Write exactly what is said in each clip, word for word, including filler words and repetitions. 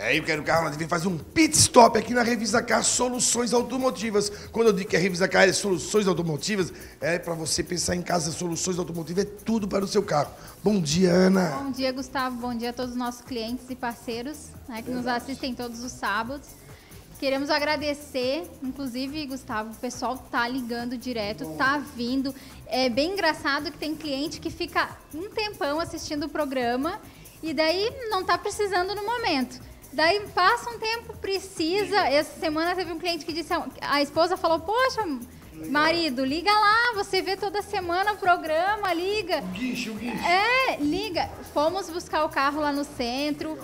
É, eu quero o carro, nós devemos fazer um pit stop aqui na Revisa Car Soluções Automotivas. Quando eu digo que a Revisa Car é soluções automotivas, é para você pensar em casa, soluções automotivas é tudo para o seu carro. Bom dia, Ana. Bom dia, Gustavo. Bom dia a todos os nossos clientes e parceiros, né, que nos assistem todos os sábados. Queremos agradecer, inclusive, Gustavo, o pessoal tá ligando direto, tá vindo. É bem engraçado que tem cliente que fica um tempão assistindo o programa e daí não tá precisando no momento. Daí passa um tempo, precisa. Essa semana teve um cliente que disse, a esposa falou, poxa, marido, liga lá, você vê toda semana o programa, liga. O guincho, o guincho. É, liga. Fomos buscar o carro lá no centro.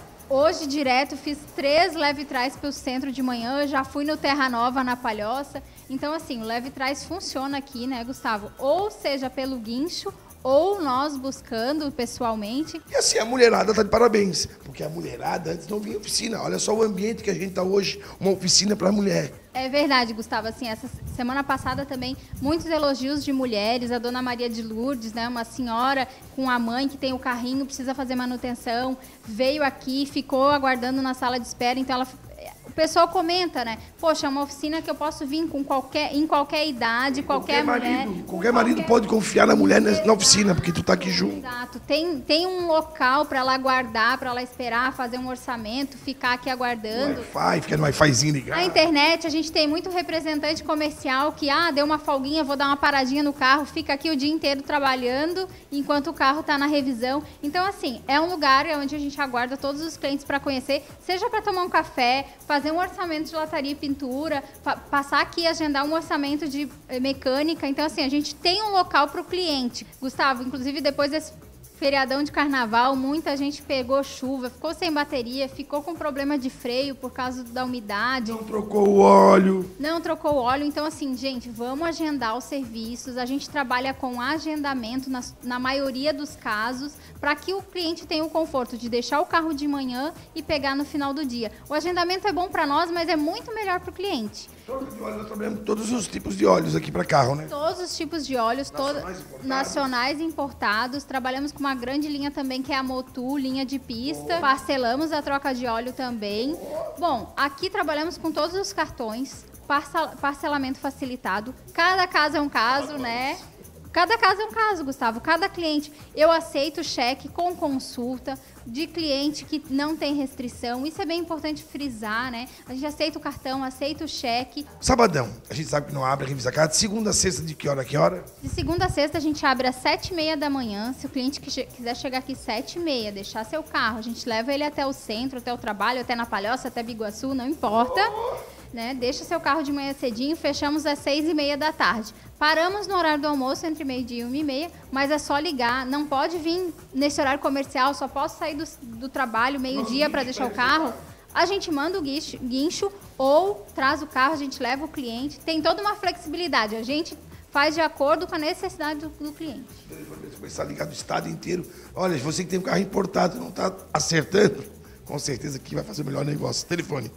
Hoje, direto, fiz três leve-trás pelo centro de manhã, já fui no Terra Nova, na Palhoça. Então, assim, o leve-trás funciona aqui, né, Gustavo? Ou seja, pelo guincho, ou nós buscando pessoalmente. E assim, a mulherada tá de parabéns, porque a mulherada antes não vinha oficina. Olha só o ambiente que a gente tá hoje, uma oficina para mulher. É verdade, Gustavo. Assim, essa semana passada também, muitos elogios de mulheres. A dona Maria de Lourdes, né, uma senhora com a mãe que tem o carrinho, precisa fazer manutenção, veio aqui, ficou aguardando na sala de espera. Então, ela... o pessoal comenta, né? Poxa, é uma oficina que eu posso vir com qualquer, em qualquer idade, qualquer, qualquer mulher. Marido, qualquer marido qualquer... pode confiar na mulher na, na oficina, porque tu tá aqui junto. Exato. Tem, tem um local para ela aguardar, para ela esperar, fazer um orçamento, ficar aqui aguardando. Wi-Fi, fica no Wi-Fizinho ligado. A internet, a gente tem muito representante comercial que, ah, deu uma folguinha, vou dar uma paradinha no carro, fica aqui o dia inteiro trabalhando, enquanto o carro tá na revisão. Então, assim, é um lugar onde a gente aguarda todos os clientes para conhecer, seja para tomar um café, fazer um orçamento de lataria e pintura, passar aqui e agendar um orçamento de mecânica. Então, assim, a gente tem um local para o cliente. Gustavo, inclusive, depois desse feriadão de carnaval, muita gente pegou chuva, ficou sem bateria, ficou com problema de freio por causa da umidade. Não trocou o óleo. Não trocou o óleo. Então, assim, gente, vamos agendar os serviços. A gente trabalha com agendamento na, na maioria dos casos, para que o cliente tenha o conforto de deixar o carro de manhã e pegar no final do dia. O agendamento é bom para nós, mas é muito melhor para o cliente. Nós trabalhamos todos os tipos de óleos aqui para carro, né? Todos os tipos de óleos, nacionais, todo, importados. nacionais importados. Trabalhamos com uma grande linha também, que é a Motul, linha de pista. Oh. Parcelamos a troca de óleo também. Oh. Bom, aqui trabalhamos com todos os cartões, parcelamento facilitado. Cada caso é um caso, né? Cada caso é um caso, Gustavo. Cada cliente, eu aceito cheque com consulta de cliente que não tem restrição. Isso é bem importante frisar, né? A gente aceita o cartão, aceita o cheque. Sabadão, a gente sabe que não abre a Revisa Car. De segunda a sexta, de que hora a que hora? De segunda a sexta, a gente abre às sete e meia da manhã. Se o cliente quiser chegar aqui às sete e meia, deixar seu carro, a gente leva ele até o centro, até o trabalho, até na Palhoça, até Biguaçu, não importa. Oh. Né? Deixa seu carro de manhã cedinho, fechamos às seis e meia da tarde. Paramos no horário do almoço, entre meio-dia e uma e meia, mas é só ligar. Não pode vir nesse horário comercial, só posso sair do, do trabalho meio-dia para deixar o carro. A gente manda o guincho, guincho ou traz o carro, a gente leva o cliente. Tem toda uma flexibilidade. A gente faz de acordo com a necessidade do, do cliente. Começar a ligar do estado inteiro. Olha, você que tem um carro importado não está acertando, com certeza que vai fazer o melhor negócio. Telefone.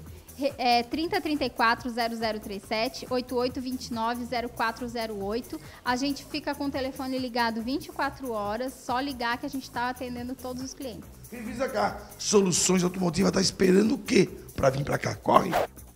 É trinta, trinta e quatro, zero zero trinta e sete, oitenta e oito, vinte e nove, zero quatro zero oito. A gente fica com o telefone ligado vinte e quatro horas, só ligar que a gente está atendendo todos os clientes. Revisa Car Soluções Automotivas, tá esperando o quê para vir para cá? Corre!